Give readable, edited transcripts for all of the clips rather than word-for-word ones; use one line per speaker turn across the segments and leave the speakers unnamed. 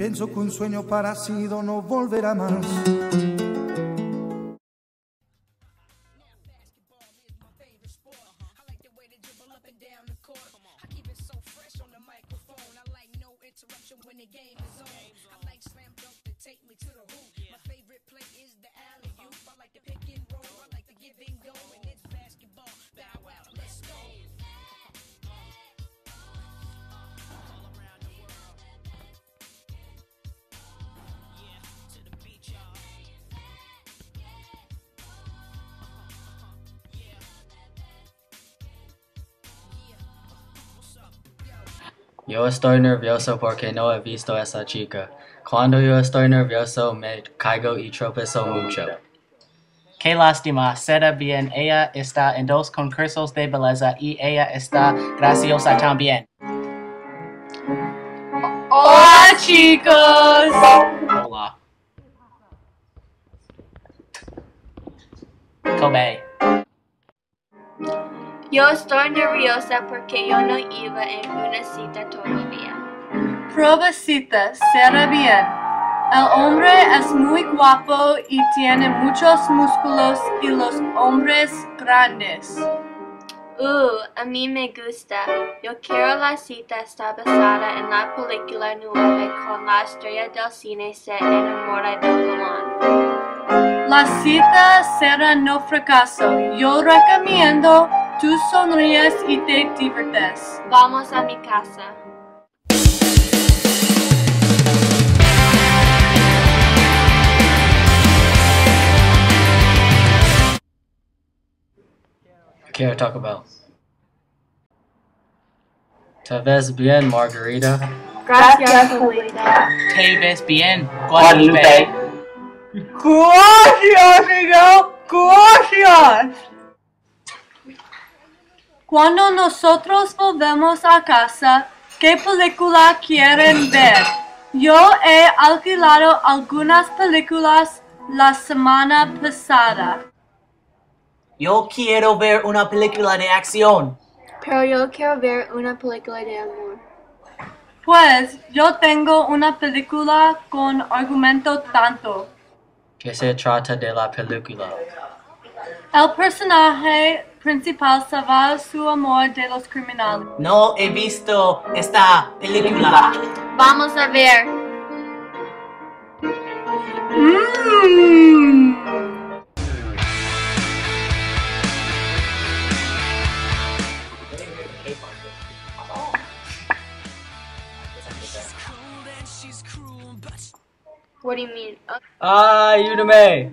Pienso que un sueño parecido no volverá más.
Yo estoy nervioso porque no he visto a esa chica. Cuando yo estoy nervioso me caigo y tropezo mucho.
Qué lástima, será bien. Ella está en 2 concursos de belleza y ella está graciosa también.
Hola, chicos.
Hola. Kobe.
Yo estoy nerviosa porque yo no iba en una cita todavía.
Probacita, será bien. El hombre es muy guapo y tiene muchos músculos y los hombres grandes.
A mí me gusta. Yo quiero la cita está basada en la película 9 con la estrella del cine se enamora del galán.
La cita será no fracaso. Yo recomiendo tú sonríes y te diviertes.
Vamos a mi casa.
Quiero Taco Bell. ¿Te ves bien, Margarita?
Gracias, Polita.
Te ves bien, Guadalupe.
Gracias, Miguel. Gracias. Cuando nosotros volvemos a casa, ¿qué película quieren ver? Yo he alquilado algunas películas la semana pasada.
Yo quiero ver una película de acción.
Pero yo quiero ver una película de amor.
Pues yo tengo una película con argumento tanto.
¿Qué se trata de la película?
El personaje principal salva su amor de los criminales.
No he visto esta película.
Vamos a ver. What do you mean?
Ayúdame.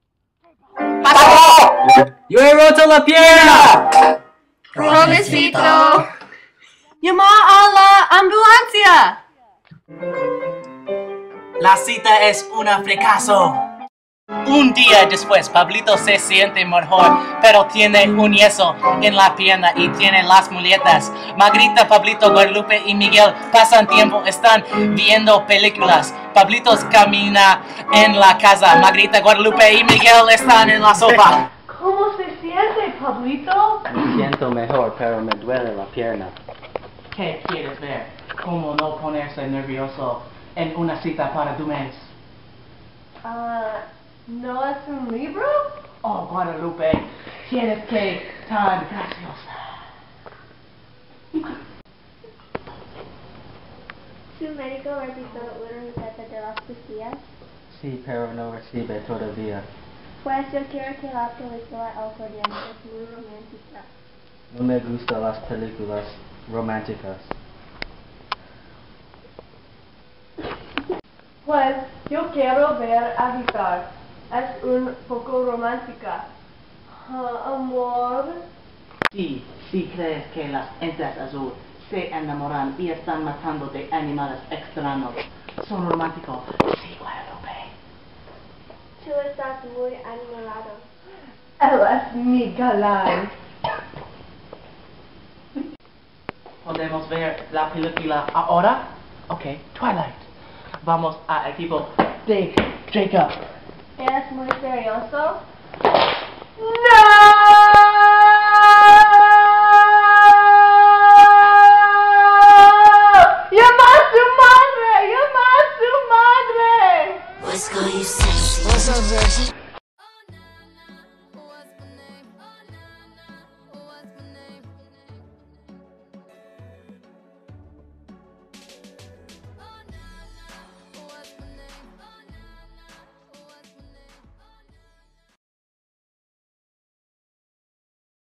Yo he roto la pierna.
Provecito.
¡Llama a la ambulancia!
La cita es un fracaso.
Un día después, Pablito se siente mejor, pero tiene un yeso en la pierna y tiene las muletas. Margarita, Pablito, Guadalupe y Miguel pasan tiempo, están viendo películas. Pablito camina en la casa. Margarita, Guadalupe y Miguel están en la sopa.
¿Cómo se siente, Pablito?
Me siento mejor, pero me duele la pierna.
¿Qué quieres ver? ¿Cómo no ponerse nervioso en una cita para tu mes?
¿No es un libro?
Oh, Guadalupe, tienes que estar graciosa.
¿Su médico revisó una receta de las pastillas?
Sí, pero no recibe todavía.
Pues yo quiero que la película El Guardián es muy romántica.
No me gustan las películas románticas.
Pues yo quiero ver Agitar. Es un poco romántica. Amor.
Sí, si crees que las entes azul se enamoran y están matando de animales extraños, son románticos. Sí, Guadalupe.
Tú estás muy enamorado.
Él es mi galán.
¿Podemos ver la película ahora? Ok, Twilight. Vamos a equipo de Jacob.
¿Eres muy serioso?
¡No! ¡Llama a su madre! ¡Llama a su
Vas a ver.